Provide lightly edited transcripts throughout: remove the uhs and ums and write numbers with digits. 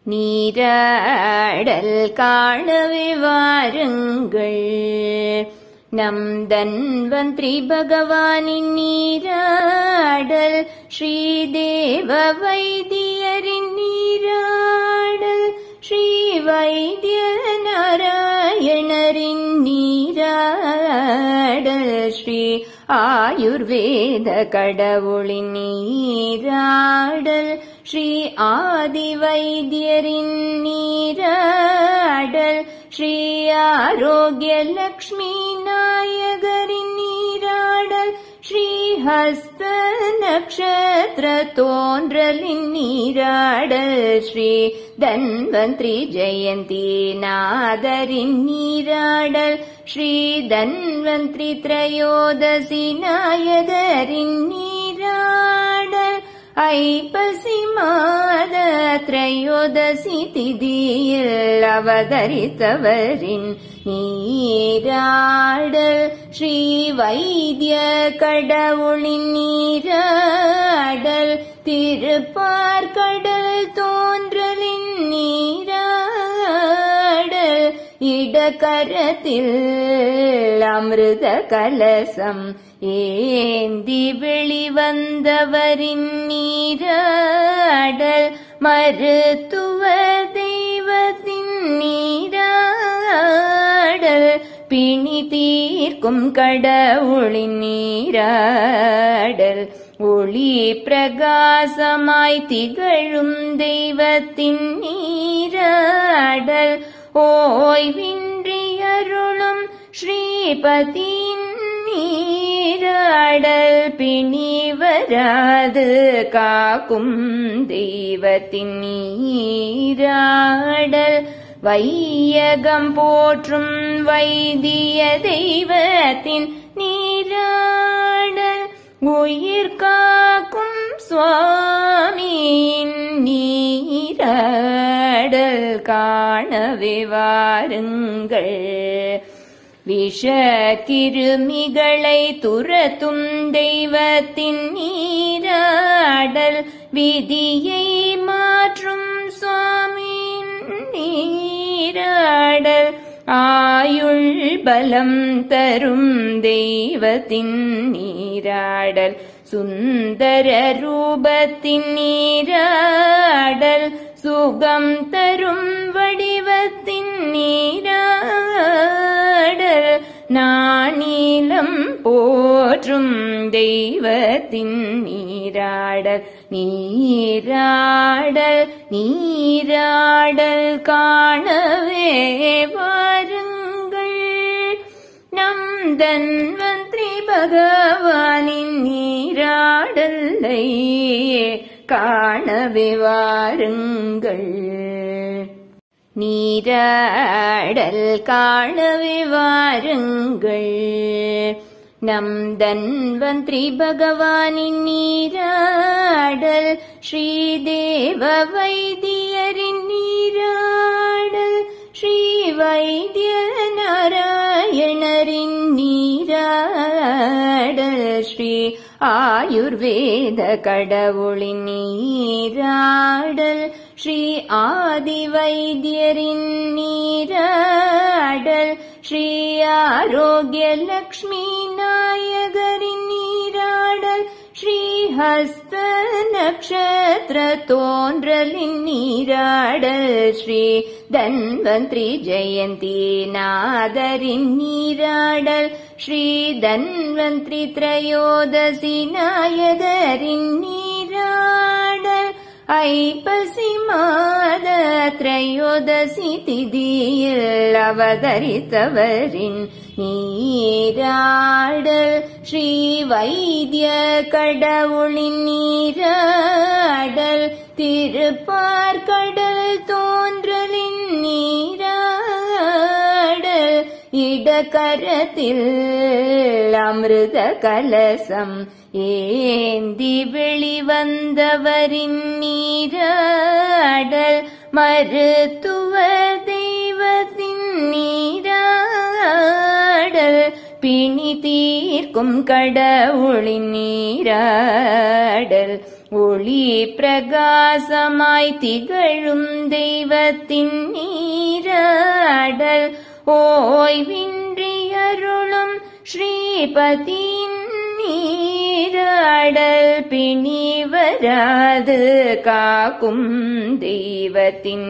நீராடல் காணவே வாருங்கள். நம் தன்வந்திரி பகவானின் நீராடல், ஸ்ரீதேவ வைத்தியரின் நீராடல், ஸ்ரீ வைத்திய நாராயணரின் நீராடல், ஸ்ரீ ஆயுர்வேத கடவுளின் நீராடல், ஸ்ரீ ஆதி வைத்தியரின் நீராடல், ஸ்ரீ ஆரோக்கிய லக்ஷ்மி நாயகரின் நீராடல், ஸ்ரீ ஹஸ்த நக்ஷத்திர தோன்றலின் நீராடல், ஸ்ரீ தன்வந்திரி ஜெயந்தி நாதரின் நீராடல், ஸ்ரீ தன்வந்திரி திரையோதசி நாயகரின் நீராடல், ஐப்பசி மாத திரையோதசி திதியில் அவதரித்தவரின் நீராடல், ஸ்ரீ வைத்திய கடவுளின் நீராடல், திருப்பார்கடல் தோன்றலின் நீராடல், இடகரத்தில் அமிர்த கலசம் ஏந்தி வெளிவந்தவரின் நீராடல், மருத்துவ தெய்வத்தின் நீராடல், பிணி தீர்க்கும் கடவுளின் நீராடல், ஒளி பிரகாசமாய் திகழும் தெய்வத்தின் நீராடல், ஓய்வின்றி அருளும் ஸ்ரீபதியின் நீராடல், பிணி வராது காக்கும் தெய்வத்தின் நீராடல், வையகம் போற்றும் வைத்திய தெய்வத்தின் நீராடல், உயிர் காக்கும் சுவாமியின் நீராடல் காணவே வாருங்கள். விஷ கிருமிகளை துரத்தும் தெய்வத்தின் நீராடல், விதியை மாற்றும் சுவாமியின் நீராடல், ஆயுள் பலம் தரும் தெய்வத்தின் நீராடல், சுந்தர ரூபத்தின் நீராடல், சுகம் தரும் வடிவத்தின் நீராடல், நானிலம் போற்றும் தெய்வத்தின் நீராடல், நீராடல் நீராடல் காணவே வாருங்கள். நம் தன்வந்திரி பகவானின் நீராடலை காணவே வாருங்கள். நீராடல் காணவே வாருங்கள். நம் தன்வந்திரி பகவானின் நீராடல், ஸ்ரீதேவ வைத்தியரின் நீராடல், ஸ்ரீ வைத்திய நாராயணரின் நீராடல், ஸ்ரீ ஆயுர்வேத கடவுளின் நீராடல், ஸ்ரீ ஆதி வைத்தியரின் நீராடல், ஸ்ரீ ஆரோக்கிய லக்ஷ்மி நாயகரின் நீராடல், ஸ்ரீ ஹஸ்த நக்ஷத்திர தோன்றலின் நீராடல், ஸ்ரீ தன்வந்திரி ஜெயந்தி நாதரின் நீராடல், ஸ்ரீ தன்வந்திரி திரையோதசி நாயகரின் நீராடல், ஐப்பசி மாத திரையோதசி திதியில் அவதரித்தவரின் நீராடல், ஸ்ரீ வைத்திய கடவுளின் நீராடல், திருப்பார்கடல் தோன்றலின் நீராடல், இடகரத்தில் அமிர்த கலசம் ஏந்தி வெளிவந்தவரின் நீராடல், மருத்துவ தெய்வத்தின் நீராடல், பிணி தீர்க்கும் கடவுளின் நீராடல், ஒளி பிரகாசமாய் திகழும் தெய்வத்தின் நீராடல் ஓய்வின்றி அருளும் ஸ்ரீபதியின் நீராடல் பிணி வராது காக்கும் தெய்வத்தின்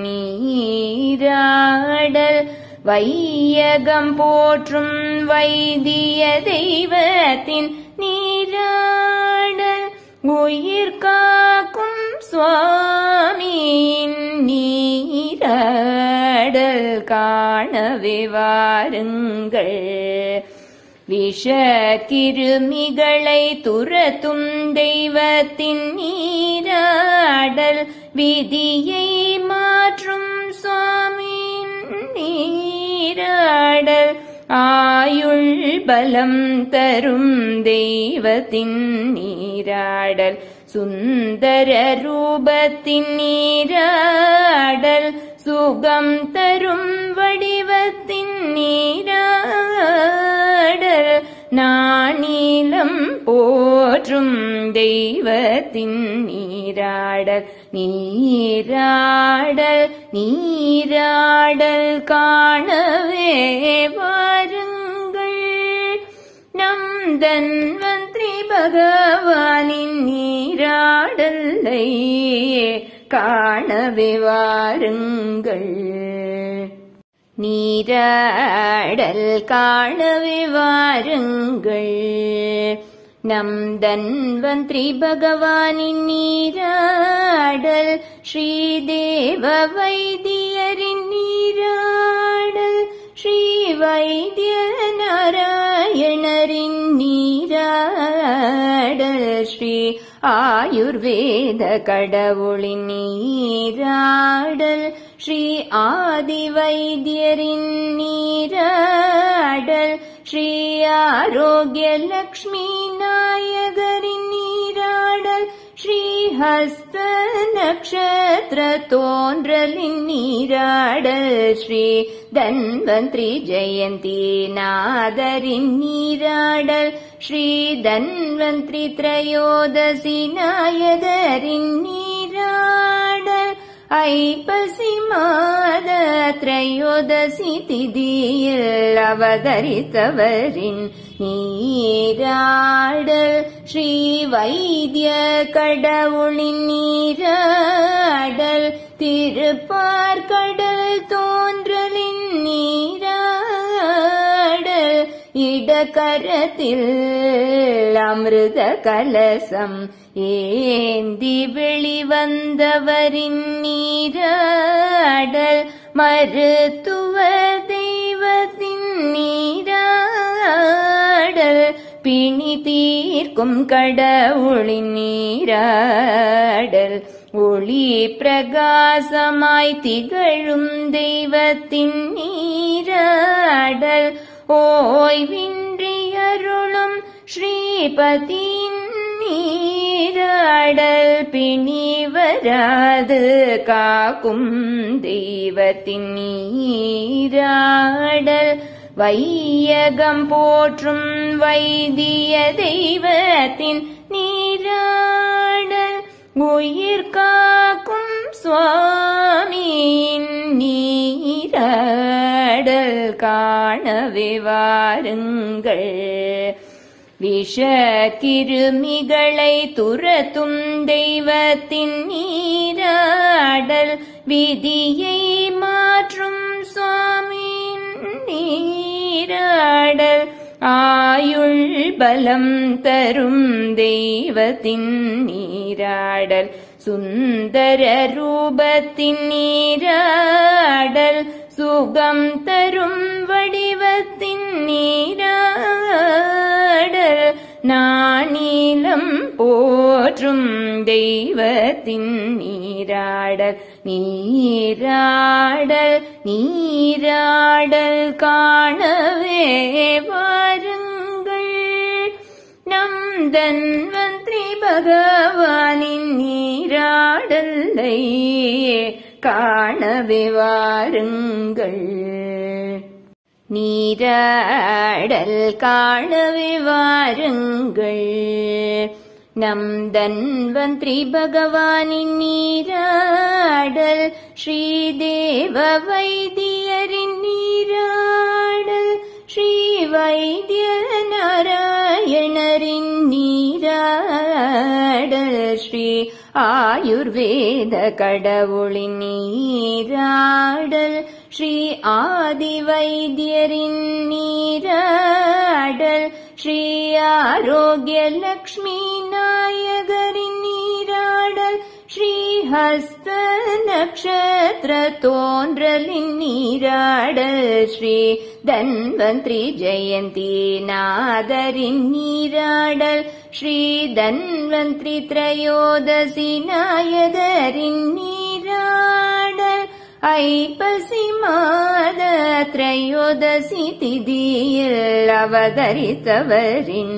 நீராடல் வையகம் போற்றும் வைத்திய தெய்வத்தின் நீராடல் உயிர் காக்கும் சுவாமியின் நீராடல் காணவே வாருங்கள். விஷ கிருமிகளை துரத்தும் தெய்வத்தின் நீராடல் விதியை மாற்றும் சுவாமியின் நீராடல் ஆயுள் பலம் தரும் தெய்வத்தின் நீராடல் சுந்தர ரூபத்தின் நீராடல் சுகம் தரும் வடிவத்தின் நீராடல் நானிலம் போற்றும் தெய்வத்தின் நீராடல் நீராடல் நீராடல் காணவே வாருங்கள். நம் தன்வந்திரி பகவானின் நீராடலை காணவே வாருங்கள். நீராடல் காணவே வாருங்கள். நம் தன்வந்திரி பகவானின் நீராடல் ஸ்ரீதேவ வைத்தியரின் நீராடல் ஸ்ரீ வைத்திய நாராயணரின் நீராடல் ஸ்ரீ ஆயுர்வேத கடவுளின் நீராடல் ஸ்ரீ ஆதி வைத்தியரின் நீராடல் ஸ்ரீ ஆரோக்கிய லக்ஷ்மி நாயகரின் நீராடல் ஸ்ரீ ஹஸ்த நக்ஷத்திர தோன்றலின் நீராடல் ஸ்ரீ தன்வந்திரி ஜெயந்தி நாதரின் நீராடல் ஸ்ரீ தன்வந்திரி திரையோதசி நாயகரின் நீராடல் ஐப்பசி மாத திரையோதசி திதியில் அவதரித்தவரின் நீராடல் ஸ்ரீ வைத்திய கடவுளின் நீராடல் திருப்பார்கடல் தோன்றலின் நீராடல் இடகரத்தில் அமிர்த கலசம் ஏந்தி வெளிவந்தவரின் நீராடல் மருத்துவ தெய்வத்தின் நீராடல் பிணி தீர்க்கும் கடவுளின் நீராடல் ஒளி பிரகாசமாய் திகழும் தெய்வத்தின் நீராடல் ஓய்வின்றி அருளும் ஸ்ரீபதியின் நீராடல் பிணி வராது காக்கும் தெய்வத்தின் நீராடல் வையகம் போற்றும் வைத்திய தெய்வத்தின் நீராடல் உயிர் காக்கும் சுவாமியின் நீராடல் காணவே வாருங்கள். விஷ கிருமிகளை துரத்தும் தெய்வத்தின் நீராடல் விதியை மாற்றும் சுவாமியின் நீராடல் ஆயுள் பலம் தரும் தெய்வத்தின் நீராடல் சுந்தர ரூபத்தின் நீராடல் சுகம் தரும் வடிவத்தின் நீராடல் நானிலம் போற்றும் தெய்வத்தின் நீராடல் நீராடல் நீராடல் காணவே வாருங்கள். நம் தன்வந்திரி பகவானின் நீராடலை காணவே வாருங்கள். நீராடல் காணவே வாருங்கள். நம் தன்வந்திரி பகவானின் நீராடல் ஸ்ரீதேவ வைத்தியரின் நீராடல் ஸ்ரீ வைத்திய நாராயணரின் நீராடல் ஸ்ரீ ஆயுர்வேத கடவுளின் நீராடல் ஸ்ரீ ஆதி வைத்தியரின் நீராடல் ஸ்ரீ ஆரோக்கிய லக்ஷ்மி நாயகரின் நீராடல் ஸ்ரீ ஹஸ்த நக்ஷத்திர தோன்றலின் நீராடல் ஸ்ரீ தன்வந்திரி ஜெயந்தி நாதரின் நீராடல் ஸ்ரீ தன்வந்திரி திரையோதசி நாயகரின் நீராடல் ஐப்பசி மாத திரையோதசி திதியில் அவதரித்தவரின்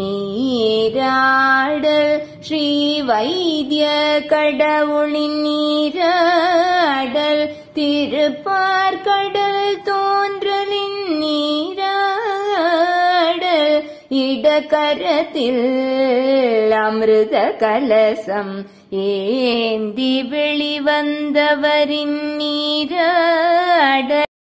நீராடல் ஸ்ரீ வைத்திய கடவுளின் நீராடல் திருப்பார்கடல் தோன்றலின் நீராடல் இடகரத்தில் அமிர்த கலசம் ஏந்தி வெளிவந்தவரின் நீராடல்